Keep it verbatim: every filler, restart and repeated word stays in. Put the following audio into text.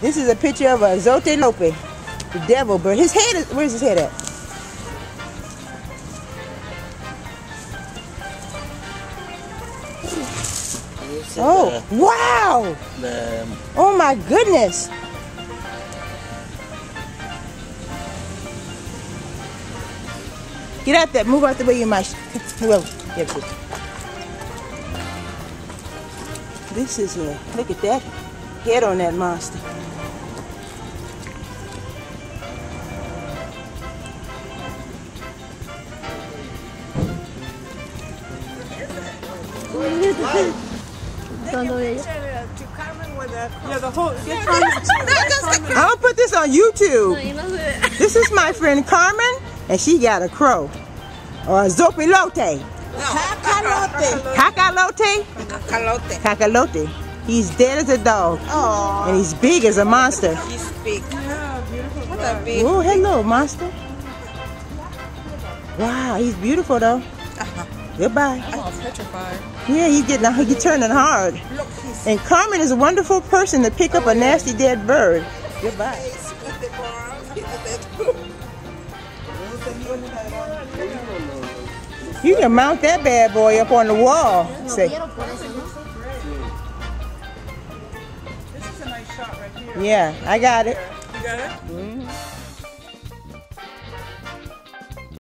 This is a picture of a zotelope, the devil bird. His head is, where's his head at? Oh, the, wow! The, oh my goodness! Get out there, move out the way you might. Well, yes. This is a, look at that head on that monster. Yeah, the whole. I'll put this on YouTube. This is my friend Carmen, and she got a crow. Or a zopilote. Cacalote. Cacalote? Cacalote. Cacalote. He's dead as a dog. Aww. And he's big as a monster. He's big. Yeah, beautiful. What a big. Oh, hello, monster. Wow, he's beautiful though. Uh-huh. Goodbye. I'm all petrified. Yeah, he's getting he's turning hard. Look, and Carmen is a wonderful person to pick up a nasty dead bird. Goodbye. You can mount that bad boy up on the wall. Say. This is a nice shot right here. Yeah, I got it. You got it? Mm-hmm.